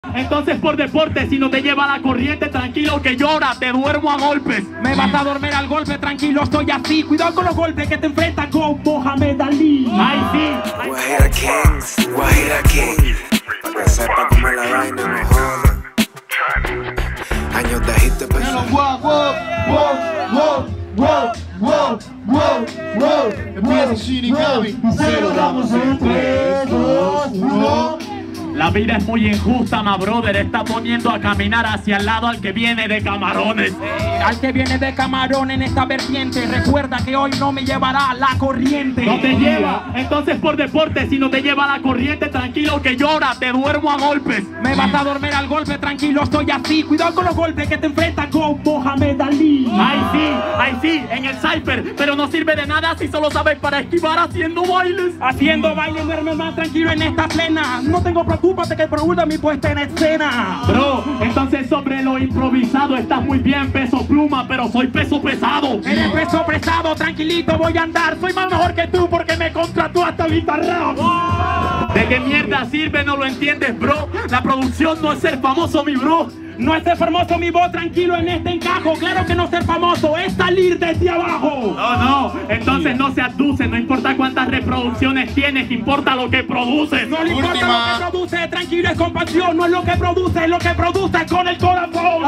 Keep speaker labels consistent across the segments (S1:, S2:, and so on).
S1: Entonces por deporte, si no te lleva la corriente, tranquilo que llora, te duermo a golpes.
S2: Me vas a dormir al golpe, tranquilo, estoy así. Cuidado con los golpes que te enfrentan con Mohamed Ali.
S1: Ay, sí.
S3: Guajira Kings, Guajira King. Pa' que sepa cómo es la vaina, no joda. Años de hit de persona.
S4: Empieza Shinigami. Se lo damos en 3, 2, 1.
S1: La vida es muy injusta, ma brother. Está poniendo a caminar hacia el lado al que viene de camarones.
S2: Al que viene de camarón en esta vertiente, recuerda que hoy no me llevará la corriente.
S1: No te lleva, entonces por deporte, si no te lleva la corriente, tranquilo que llora, te duermo a golpes.
S2: Me vas a dormir al golpe, tranquilo, estoy así. Cuidado con los golpes que te enfrentan con Mohamed Ali.
S1: Ay sí, en el cypher, pero no sirve de nada si solo sabes para esquivar haciendo bailes.
S2: Haciendo baile, duerme más tranquilo en esta plena. No tengo preocúpate que pregunta mi puesta en escena.
S1: Bro, entonces sobre lo improvisado estás muy bien, peso pluma, pero soy peso pesado.
S2: Eres peso pesado, tranquilito voy a andar. Soy más mejor que tú porque me contrató hasta guitarra.
S1: ¿De qué mierda sirve? No lo entiendes, bro. La producción no es ser famoso, mi bro.
S2: No es ser famoso mi voz, tranquilo en este encajo. Claro que no ser famoso, es salir desde abajo.
S1: No, entonces no se aduce. No importa cuántas reproducciones tienes, importa lo que produces.
S2: No le importa lo que produce, tranquilo es con pasión. No es lo que produce, es lo que produce con el corazón.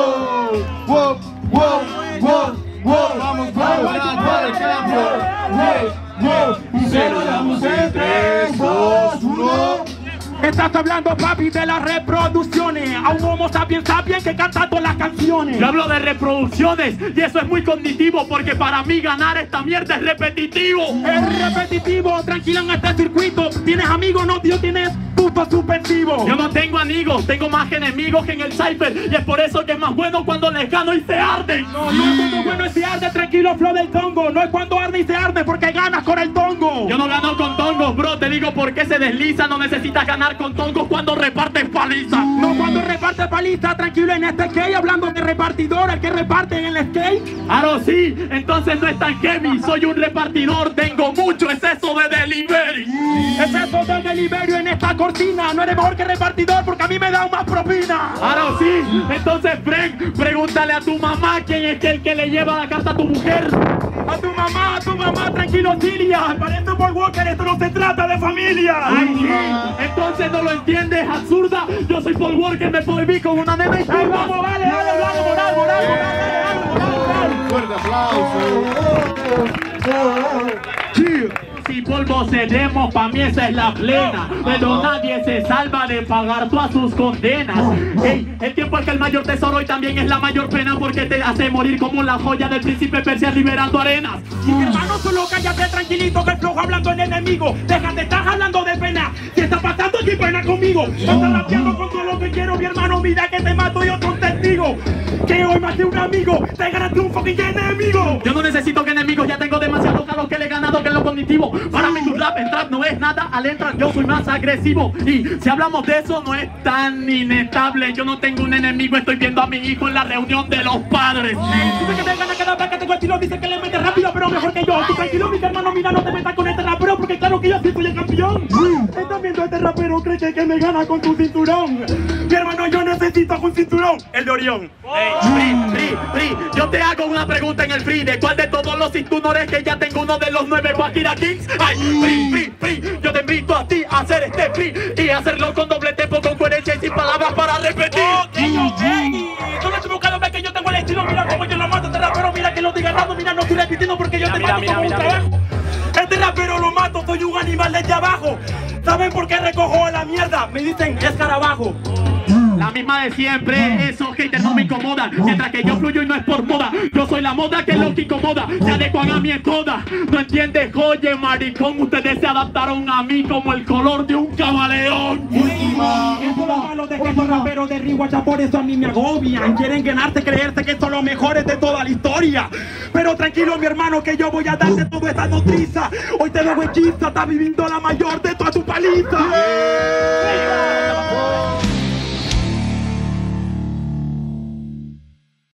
S4: Vamos para el cambio. Se lo damos en 3, 2, 1.
S2: Estás hablando, papi, de las reproducciones. A un homo sapiens que canta todas las canciones.
S1: Yo hablo de reproducciones y eso es muy cognitivo, porque para mí ganar esta mierda es repetitivo.
S2: Es repetitivo, tranquilo en este circuito. ¿Tienes amigos? No, tío, tienes puto suspensivo.
S1: Yo no tengo amigos, tengo más enemigos que en el cypher. Y es por eso que es más bueno cuando les gano y se arden.
S2: No es cuando bueno y se arde, tranquilo, flow del tongo. No es cuando arde y se arde porque ganas con el tongo.
S1: Yo no gano con tongos, bro, te digo por qué se desliza. No necesitas ganar con tongos cuando repartes paliza.
S2: No cuando repartes paliza, tranquilo en este skate. Hablando de repartidor, el que reparte en el skate.
S1: Claro, sí, entonces no es tan heavy. Soy un repartidor, tengo mucho exceso de delivery.
S2: Exceso de delivery en esta cortina. No eres mejor que repartidor porque a mí me dan más propina.
S1: Claro, sí, entonces Frank, pregúntale a tu mamá quién es el que le lleva la carta a tu mujer.
S2: A tu mamá, tranquilo, Siria. Parece Paul Walker, esto no se trata de familia.
S1: Ay, sí, entonces no lo entiendes, absurda. Yo soy Paul Walker, me prohibí con una nena y
S2: ay, vamos, vale, moral.
S4: Fuerte aplauso.
S1: Si polvo seremos, pa' mí esa es la plena. Pero nadie se salva de pagar todas sus condenas. Hey, el tiempo es que el mayor tesoro y también es la mayor pena, porque te hace morir como la joya del príncipe Persia liberando arenas.
S2: Mi hermano, solo cállate tranquilito que el flojo hablando en enemigo. Déjate, estás hablando de pena. ¿Qué está pasando aquí pena conmigo? Estás rapeando con todo lo que quiero, mi hermano. Mira que te mato y otro testigo. Que hoy maté un amigo, te ganaste un fucking enemigo.
S1: Yo no necesito que enemigos, ya tengo demasiados a los que le he ganado que en lo cognitivo. Para mí tu rap, el trap no es nada, al entrar yo soy más agresivo. Y si hablamos de eso no es tan inestable. Yo no tengo un enemigo, estoy viendo a mi hijo en la reunión de los padres.
S2: Dice que te gana cada vez que tengo estilo, dice que le metes rápido pero mejor que yo. Tú tranquilo, mi hermano, mira, no te metas con este rapero porque claro que yo sí soy el campeón. Estás viendo a este rapero, cree que me gana con tu cinturón. Mi hermano, yo necesito un cinturón, el de Orión.
S1: Free, yo te hago una pregunta en el free. ¿De cuál de todos los cinturones que ya tengo uno de los 9 Guajira Kings? Ay, free, yo te invito a ti a hacer este free y hacerlo con doble tempo, con coherencia y sin palabras para repetir.
S2: Tú no estás cada vez que yo tengo el estilo, mira cómo yo lo mato a este rapero, mira que lo estoy ganando, mira no estoy repitiendo porque yo te mato como un trabajo. Este rapero lo mato, soy un animal desde abajo. ¿Saben por qué recojo la mierda? Me dicen escarabajo.
S1: La misma de siempre, esos haters no me incomodan. Mientras que yo fluyo y no es por moda. Yo soy la moda que es lo que incomoda. Se adecuan a mi toda. No entiendes, oye maricón. Ustedes se adaptaron a mí como el color de un camaleón.
S2: Eso lo malo de que estos raperos de Riguacha por eso a mí me agobian. Quieren ganarte, creerse que son los mejores de toda la historia. Pero tranquilo mi hermano que yo voy a darte toda esta nutriza. Hoy te lo hechiza, estás viviendo la mayor de toda tu paliza.